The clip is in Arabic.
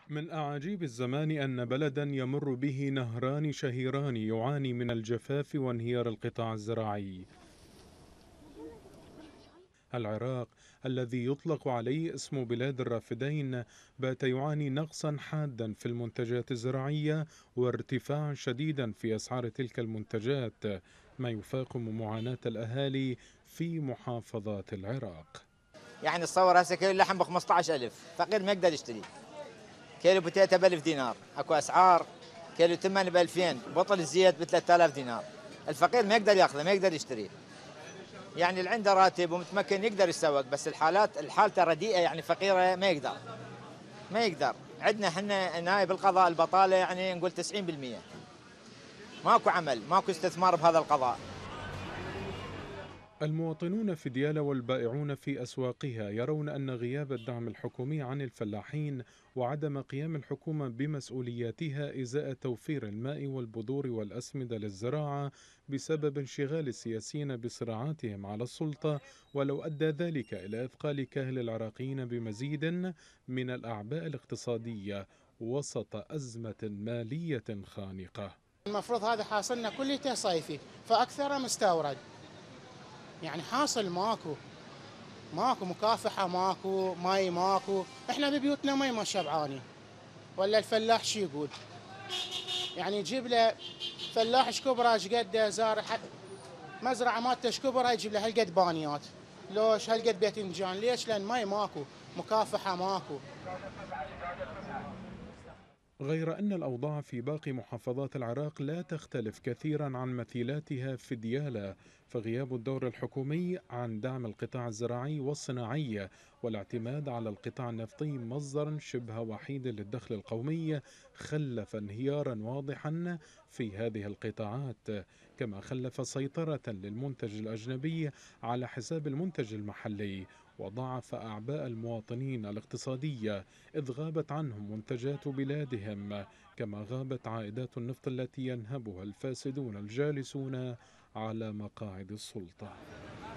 من أعاجيب الزمان أن بلدا يمر به نهران شهيران يعاني من الجفاف وانهيار القطاع الزراعي. العراق الذي يطلق عليه اسم بلاد الرافدين بات يعاني نقصا حادا في المنتجات الزراعية وارتفاعا شديدا في أسعار تلك المنتجات، ما يفاقم معاناة الأهالي في محافظات العراق. يعني تصور هسه كيلو اللحم ب 15,000، فقير ما يقدر يشتري. كيلو بوتيتا ب 1000 دينار، اكو اسعار. كيلو تمن ب 2000، بطل الزيت ب 3000 دينار. الفقير ما يقدر ياخذه، ما يقدر يشتريه. يعني اللي عنده راتب ومتمكن يقدر يسوق، بس الحالة رديئة، يعني فقيرة ما يقدر. ما يقدر. عندنا احنا نايب القضاء البطالة يعني نقول 90%. ماكو عمل، ماكو استثمار بهذا القضاء. المواطنون في ديالى والبائعون في أسواقها يرون أن غياب الدعم الحكومي عن الفلاحين وعدم قيام الحكومة بمسؤولياتها إزاء توفير الماء والبذور والأسمدة للزراعة بسبب انشغال السياسيين بصراعاتهم على السلطة، ولو أدى ذلك إلى إثقال كاهل العراقيين بمزيد من الأعباء الاقتصادية وسط أزمة مالية خانقة. المفروض هذا حاصلنا كليته صيفي، فأكثره مستورد. يعني حاصل ماكو مكافحة، ماكو ماي، ماكو. احنا ببيوتنا ماي ما شبعانين. ولا الفلاح شي يقول؟ يعني يجيب له فلاح ايش كبره، ايش قد زارع مزرعة مالته ايش كبره، يجيب له هالقد بانيات. ليش هالقد باذنجان؟ ليش؟ لان ماي ماكو، مكافحة ماكو. غير أن الأوضاع في باقي محافظات العراق لا تختلف كثيرا عن مثيلاتها في ديالى، فغياب الدور الحكومي عن دعم القطاع الزراعي والصناعي والاعتماد على القطاع النفطي مصدرا شبه وحيد للدخل القومي خلف انهيارا واضحا في هذه القطاعات، كما خلف سيطرة للمنتج الأجنبي على حساب المنتج المحلي، وضاعف أعباء المواطنين الاقتصادية إذ غابت عنهم منتجات بلادهم، كما غابت عائدات النفط التي ينهبها الفاسدون الجالسون على مقاعد السلطة.